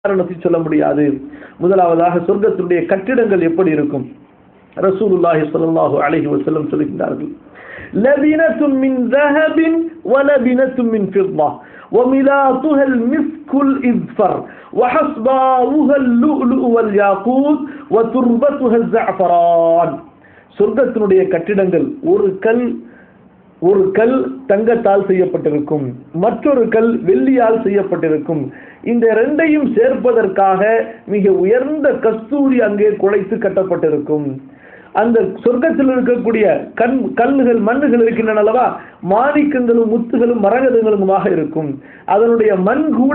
காரணத்தை சொல்ல முடியாது. முதலாவதாக சொர்க்கத்தினுடைய கட்டிடங்கள் எப்படி இருக்கும்? ரசூலுல்லாஹி ஸல்லல்லாஹு அலைஹி வஸல்லம் சொல்கிறார்கள், லபினத்துன் மின் ذهب ولبنة من فضة وملاطها المسك الإذفر وحصباؤها اللؤلؤ والياقوت وتربتها الزعفران. சொர்க்கத்தினுடைய கட்டிடங்கள் ஒரு கல் தங்கத்தால் செய்யப்பட்டிருக்கும், மற்றொரு கல் வெள்ளியால் செய்யப்பட்டிருக்கும். இந்த இரண்டையும் சேர்ப்பதற்காக மிக உயர்ந்த கஸ்தூரி அங்கே குழைத்து கட்டப்பட்டிருக்கும். அந்த சொர்க்கத்தில் இருக்கக்கூடிய கல்லுகள் மண்ணுகள் இருக்கின்றன அல்லவா, மாணிக்கங்களும் முத்துகளும் மரகதங்களுமாக இருக்கும். அதனுடைய மண் கூட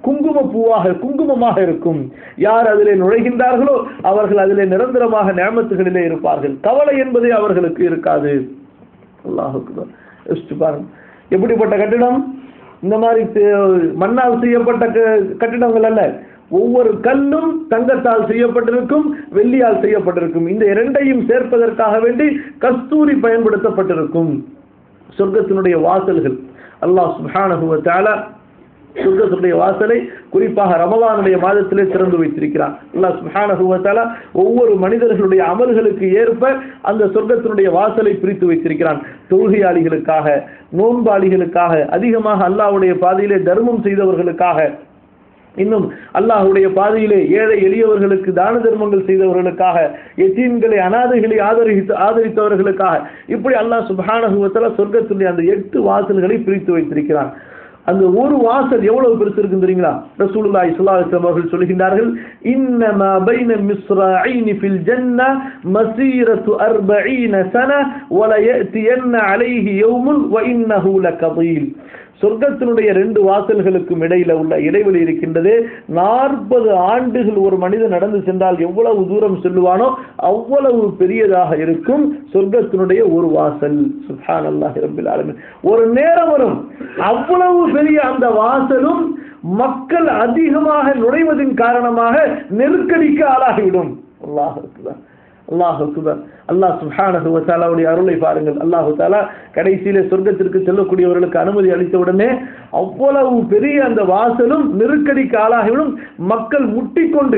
குங்குமமாக இருக்கும். யார் அதிலே நுழைகின்றார்களோ அவர்கள் அதிலே நிரந்தரமாக நியமத்துகளிலே இருப்பார்கள். கவலை என்பதே அவர்களுக்கு இருக்காது. அல்லாஹ் அக்பர். யோசிச்சு பாருங்க, எப்படிப்பட்ட கட்டிடம்! இந்த மாதிரி மண்ணால் செய்யப்பட்ட கட்டிடங்கள் அல்ல, ஒவ்வொரு கல்லும் தங்கத்தால் செய்யப்பட்டிருக்கும், வெள்ளியால் செய்யப்பட்டிருக்கும். இந்த இரண்டையும் சேர்ப்பதற்காக வேண்டி கஸ்தூரி பயன்படுத்தப்பட்டிருக்கும். சொர்க்கத்தினுடைய வாசல்கள் அல்லாஹ் சுப்ஹானஹு வ தஆலா சொர்க்கத்தினுடைய வாசலை குறிப்பாக ரமலானுடைய மாதத்திலே திறந்து வைத்திருக்கிறார். அல்லாஹ் சுப்ஹானஹு வ தஆலா ஒவ்வொரு மனிதர்களுடைய அமல்களுக்கு ஏற்ப அந்த சொர்க்கத்தினுடைய வாசலை பிரித்து வைத்திருக்கிறான். தொழுகையாளிகளுக்காக, நோன்பாளிகளுக்காக, அதிகமாக அல்லாஹ்வுடைய பாதையிலே தர்மம் செய்தவர்களுக்காக, இன்னும் அல்லாஹ்வுடைய பாதையிலே ஏழை எளியவர்களுக்கு தான தர்மங்கள் செய்தவர்களுக்காக, யதீம்களை அனாதைகளை ஆதரித்தவர்களுக்காக, இப்படி அல்லாஹ் சுப்ஹானஹு வ தஆலா சொர்க்கத்தினுடைய அந்த 8 வாசல்களை பிரித்து வைத்திருக்கிறான். அந்த ஒரு வாசல் எவ்வளவு பெருசு இருக்குன்னு தெரியுங்களா? ரசூலுல்லாஹி ஸல்லல்லாஹு அலைஹி வஸல்லம் அவர்கள் சொல்கின்றார்கள், இன்னமா பைன மிஸ்ராயின் ஃபில் ஜன்னah மஸீரத்து 40 சன வல யஅதியன்ன அலைஹி யௌமுன் வ இன்னஹு லகதீல். சொர்க்கத்தினுடைய 2 வாசல்களுக்கும் இடையில உள்ள இடைவெளி இருக்கின்றது. 40 ஆண்டுகள் ஒரு மனிதன் நடந்து சென்றால் எவ்வளவு தூரம் செல்லுவானோ அவ்வளவு பெரியதாக இருக்கும் சொர்க்கத்தினுடைய ஒரு வாசல். சுப்ஹானல்லாஹி ரப்பில் ஆலமீன். ஒரு நேரம் வரும், அவ்வளவு பெரிய அந்த வாசலும் மக்கள் அதிகமாக நுழைவதின் காரணமாக நெருக்கடிக்கு ஆளாகிவிடும். அல்லாஹ் அக்பர், அல்லாஹ் அக்பர். அல்லாஹ் சுப்ஹானஹு வ தஆலாவுடைய அருளை பாருங்கள். அல்லாஹ் தஆலா கடைசியிலே சொர்க்கத்திற்கு செல்லக்கூடியவர்களுக்கு அனுமதி அளித்த உடனே அவ்வளவு பெரிய அந்த வாசலும் நெருக்கடிக்கு ஆளாகிவிடும். மக்கள் முட்டிக்கொண்டு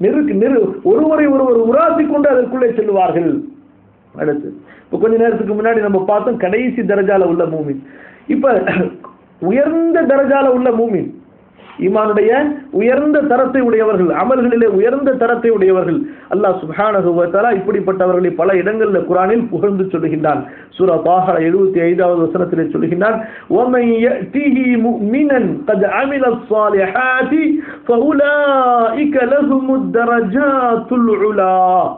ஒருவரை ஒருவர் உராசி கொண்டு அதற்குள்ளே செல்வார்கள். அடுத்து இப்ப கொஞ்ச நேரத்துக்கு முன்னாடி நம்ம பார்த்தோம் கடைசி தரஜால உள்ள மூமின். இப்ப உயர்ந்த தரஜால உள்ள மூமின், ஈமானுடைய உயர்ந்த தரத்தை உடையவர்கள், அமல்களிலே உயர்ந்த தரத்தை உடையவர்கள், அல்லாஹ் சுப்ஹானஹு வ தஆலா இப்படிப்பட்டவர்களை பல இடங்களில் குர்ஆனில் புகழ்ந்து சொல்லுகின்றான். சூரா தாஹா 75வது வசனத்திலே சொல்லுகின்றான், வமன் யஅதிஹி முஃமினன் கத் அமில ஸாலிஹாத்தி ஃபஉலாயிக லஹுமுத் தரஜாத்துல் உலா.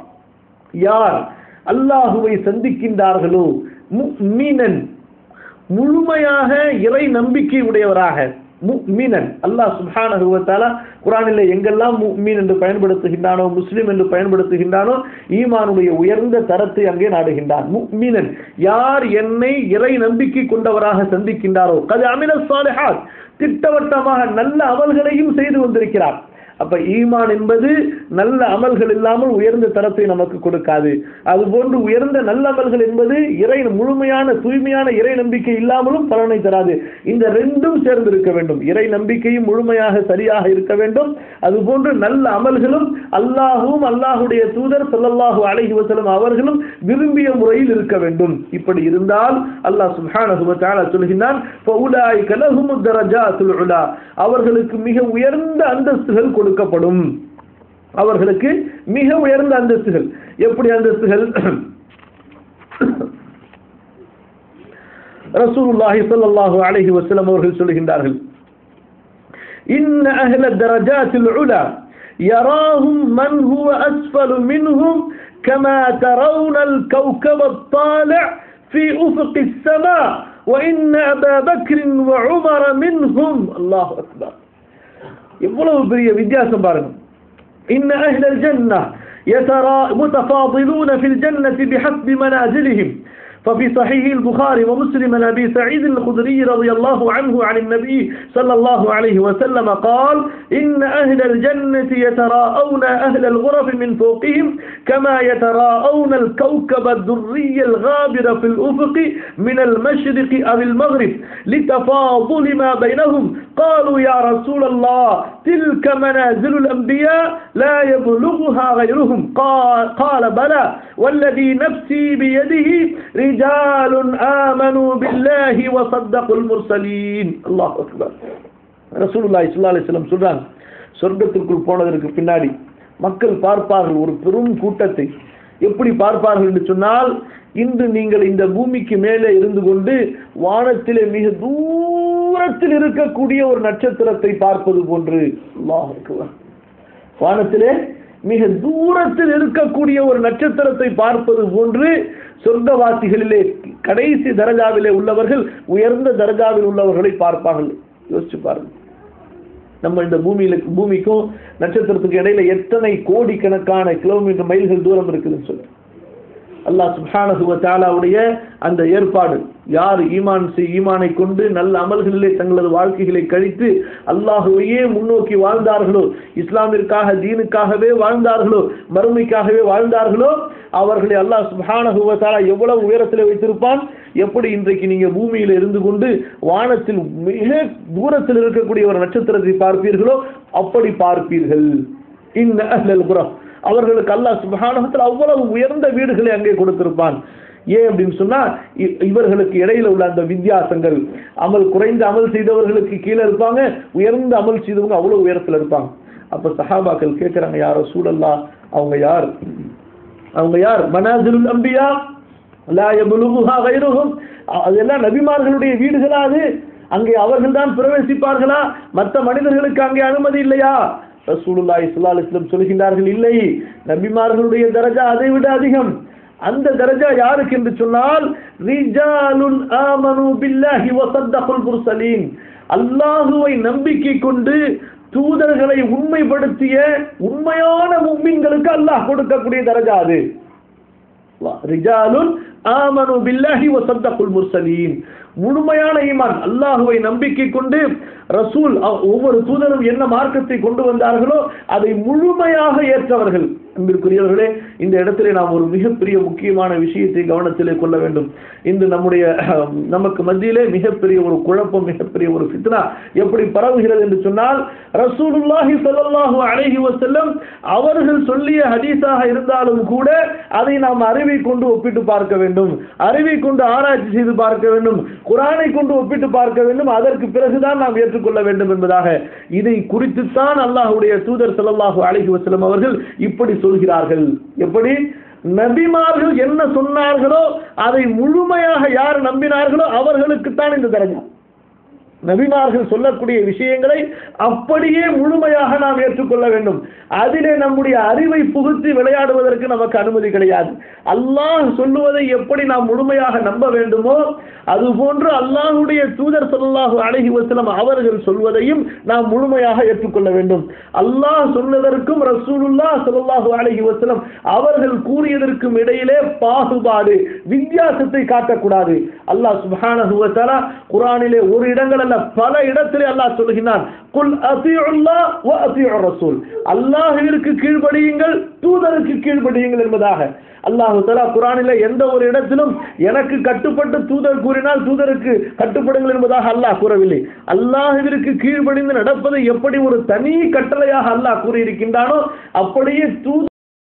யார் அல்லாஹ்வை சந்திக்கின்றார்களோ, முஃமினன் முழுமையாக இறை நம்பிக்கை உடையவராக, முஃமினன் அல்லாஹ் சுப்ஹானஹு வ தஆலா குர்ஆனிலே எங்கெல்லாம் முஃமின் என்று பயன்படுத்துகின்றானோ, முஸ்லிம் என்று பயன்படுத்துகின்றானோ, ஈமானுடைய உயர்ந்த தரத்தை அங்கே நாடுகின்றான். முஃமினன் யார் என்னை இறை நம்பிக்கை கொண்டவராக சந்திக்கின்றாரோ, கத் அமில ஸாலிஹாத் திட்டவட்டமாக நல்ல அமல்களையும் செய்து வந்திருக்கிறார். அப்ப ஈமான் என்பது நல்ல அமல்கள் இல்லாமல் உயர்ந்த தரத்தை நமக்கு கொடுக்காது. அதுபோன்று உயர்ந்த நல்ல அமல்கள் என்பது முழுமையான தூய்மையான இறை நம்பிக்கை இல்லாமலும் பலனை தராது. இந்த ரெண்டும் சேர்ந்து இருக்க வேண்டும். இறை நம்பிக்கையும் முழுமையாக சரியாக இருக்க வேண்டும். அதுபோன்று நல்ல அமல்களும் அல்லாஹுவும் அல்லாஹுடைய தூதர் ஸல்லல்லாஹு அலைஹி வஸல்லம் அவர்களும் விரும்பிய முறையில் இருக்க வேண்டும். இப்படி இருந்தால் அல்லாஹ் சுப்ஹானஹு வ தஆலா சொல்கிறான், ஃபஉலாயிக லஹுமுத் தரஜாத்துல் உலா. அவர்களுக்கு மிக உயர்ந்த அந்தஸ்துகள் கொடுக்கப்படும். அவர்களுக்கு மிக உயர்ந்த அந்தஸ்துகள். எப்படி அந்தஸ்துகள்? ரசூலுல்லாஹி ஸல்லல்லாஹு அலைஹி வஸல்லம் அவர்கள் சொல்கின்றார்கள், இன்ன அஹ்ல தரஜாத்தில் உலா யராஹும் மன் ஹுவ அஸ்ஃபலு மின்ஹும் கமா தரவுன الكوكب الطالع في افق السماء وان ابا بكر وعمر منهم. الله اكبر. எவ்வளவு பெரிய வித்தியாசம் பாருங்க. இன்ன அஹ்லல் ஜன்னah முத்தஃபாதிலூன ஃபில் ஜன்னதி பிஹஸ்பி மனாசிலிஹிம் ففي صحيح البخاري ومسلم عن أبي سعيد الخدري رضي الله عنه عن النبي صلى الله عليه وسلم قال إن أهل الجنة يتراءون أهل الغرف من فوقهم كما يتراءون الكوكب الدري الغابر في الأفق من المشرق أو المغرب لتفاضل ما بينهم قالوا يا رسول الله تلك منازل الأنبياء لا يبلغها غيرهم قال بلى والذي نفسي بيده رجال آمنوا بالله وصدقوا المرسلين الله أكبر ரசூலுல்லாஹி ஸல்லல்லாஹு அலைஹி வஸல்லம் சொல்றாங்க சொர்க்கத்திற்குள் போனதற்கு பின்னாடி மக்கள் பார்ப்பார்கள் ஒரு பெரும் கூட்டத்தை. எப்படி பார்ப்பார்கள் என்று சொன்னால், இன்று நீங்கள் இந்த பூமிக்கு மேலே இருந்து கொண்டு வானத்திலே மிக தூரத்தில் இருக்கக்கூடிய ஒரு நட்சத்திரத்தை பார்ப்பது போன்று. அல்லாஹ் அக்பர். வானத்திலே மிக தூரத்தில் இருக்கக்கூடிய ஒரு நட்சத்திரத்தை பார்ப்பது போன்று சொர்க்கவாசிகளிலே கடைசி தரஜாவிலே உள்ளவர்கள் உயர்ந்த தரஜாவில் உள்ளவர்களை பார்ப்பார்கள். யோசிச்சு பாருங்க, நம்ம இந்த பூமிக்கும் நட்சத்திரத்துக்கு இடையில எத்தனை கோடிக்கணக்கான கிலோமீட்டர் மைல்கள் தூரம் இருக்குதுன்னு சொல்லு. அல்லாஹ் சுப்ஹானஹு வ தஆலாவுடைய அந்த ஏற்பாடு, யார் ஈமானை கொண்டு நல்ல அமல்களிலே தங்களது வாழ்க்கைகளை கழித்து அல்லாஹுவையே முன்னோக்கி வாழ்ந்தார்களோ, இஸ்லாமிற்காக தீனுக்காகவே வாழ்ந்தார்களோ, மறுமைக்காகவே வாழ்ந்தார்களோ, அவர்களை அல்லாஹ் சுப்ஹானஹு வ தஆலா எவ்வளவு உயரத்தில் வைத்திருப்பான். எப்படி இன்றைக்கு நீங்க பூமியில இருந்து கொண்டு வானத்தில் மிக தூரத்தில் இருக்கக்கூடிய ஒரு நட்சத்திரத்தை பார்ப்பீர்களோ அப்படி பார்ப்பீர்கள். இன்ன அஹ்லல் குரா, அவர்களுக்கு அல்லாஹ் சுப்ஹானஹு வ தஆலா அவ்வளவு உயர்ந்த வீடுகளை அங்கே கொடுத்திருப்பான். ஏன் அப்படின்னு சொன்னா, இவர்களுக்கு இடையில உள்ள அந்த வித்தியாசங்கள், குறைந்த அமல் செய்தவர்களுக்கு கீழே இருப்பாங்க, உயர்ந்த அமல் செய்தவங்க அவ்வளவு உயரத்தில் இருப்பாங்க. அப்ப சஹாபாக்கள் கேட்கிறாங்க, யார் ரசூலல்லாஹ், அவங்க யார்? மனாசிலுல் அம்பியா லா யப்லுகுஹா கைருஹும், அதெல்லாம் நபிமார்களுடைய வீடுகளா? அது அங்கே அவர்கள் தான் பிரவேசிப்பார்களா? மற்ற மனிதர்களுக்கு அங்கே அனுமதி இல்லையா? ரசூலுல்லாஹி ஸல்லல்லாஹு அலைஹி வஸல்லம் சொல்கிறார்கள், இல்லை, நபிமார்களுடைய தரஜா அதை விட அதிகம். அந்த தரஜா யாருக்கு என்று சொன்னால், ரிஜாலுன் ஆமனு பில்லாஹி வ ஸத்தகுல் முர்சலீன், அல்லாஹ்வை நம்பிக்கை கொண்டு தூதர்களை உண்மைப்படுத்திய உண்மையான முஃமின்களுக்கு அல்லாஹ் கொடுக்கக்கூடிய தரஜா அது. ரிஜாலுன் ஆமனு பில்லாஹி வ ஸத்தகுல் முர்சலீன், முழுமையான ஈமான், அல்லாஹ்வை நம்பிக்கை கொண்டு ரசூல் ஒவ்வொரு தூதரும் என்ன மார்க்கத்தை கொண்டு வந்தார்களோ அதை முழுமையாக ஏற்றவர்கள். அன்பிற்குரியவர்களே, இந்த இடத்திலே நாம் ஒரு மிகப்பெரிய முக்கியமான விஷயத்தை கவனத்திலே கொள்ள வேண்டும். இன்று நமக்கு மத்தியிலே மிகப்பெரிய ஒரு குழப்பம், மிகப்பெரிய ஒரு ஃபித்னா எப்படி பரவுகிறது என்று சொன்னால், ரசூலுல்லாஹி ஸல்லல்லாஹு அலைஹி வஸல்லம் அவர்கள் சொல்லிய ஹதீஸாக இருந்தாலும் கூட அதை நாம் அறிவை கொண்டு ஒப்பிட்டு பார்க்க வேண்டும், அறிவை கொண்டு ஆராய்ச்சி செய்து பார்க்க வேண்டும், குர்ஆனை கொண்டு ஒப்பிட்டு பார்க்க வேண்டும், அதற்கு பிறகுதான் நாம் ஏற்றுக்கொள்ள வேண்டும் என்பதாக இதை குறித்துத்தான் அல்லாஹ்வுடைய தூதர் ஸல்லல்லாஹு அலைஹி வஸல்லம் அவர்கள் இப்படி சொல்கிறார்கள். எப்படி? நபிமார்கள் என்ன சொன்னார்களோ அதை முழுமையாக யார் நம்பினார்களோ அவர்களுக்குத்தான் இந்த தரஜா. நபிமார்கள் சொல்லக்கூடிய விஷயங்களை அப்படியே முழுமையாக நாம் ஏற்றுக்கொள்ள வேண்டும். அதிலே நம்முடைய அறிவை புகுத்தி விளையாடுவதற்கு நமக்கு அனுமதி கிடையாது. அல்லாஹ் சொல்லுவதை எப்படி நாம் முழுமையாக நம்ப வேண்டுமோ அதுபோன்று அல்லாஹ்வுடைய தூதர் ஸல்லல்லாஹு அலைஹி வஸல்லம் அவர்கள் சொல்வதையும் நாம் முழுமையாக ஏற்றுக்கொள்ள வேண்டும். அல்லாஹ் சொன்னதற்கும் ரசூலுல்லாஹ் ஸல்லல்லாஹு அலைஹி வஸல்லம் அவர்கள் கூறியதற்கும் இடையிலே பாகுபாடு, வித்தியாசத்தை காட்டக்கூடாது. அல்லாஹ் சுப்ஹானஹு வ தஆலா குர்ஆனிலே ஒரு இடங்கள் அல்ல பல இடத்திலே அல்லாஹ் சொல்கிறான், குல் அத்தீஉல்லாஹ் வ அத்தீஉர் ரசூல், அல்லாஹ்விற்கு கீழ்ப்படியுங்கள், தூதருக்கு கீழ்ப்படியுங்கள் என்பதாக அல்லாஹ் தஆலா குர்ஆனிலே எந்த ஒரு இடத்திலும் எனக்கு கட்டுப்பட்டு தூதர் கூறினால் தூதருக்கு கட்டுப்படுங்கள் என்பதாக அல்லாஹ் கூறவில்லை. அல்லாஹ்விற்கு கீழ்ப்படிந்து நடப்பதை எப்படி ஒரு தனி கட்டளையாக அல்லாஹ் கூறியிருக்கின்றானோ அப்படியே